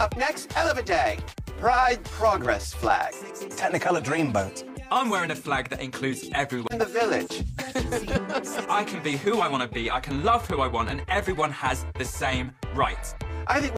Up next, Vaday. Pride Progress flag. Technicolor Dreamboat. I'm wearing a flag that includes everyone. In the village. I can be who I want to be, I can love who I want, and everyone has the same rights. I think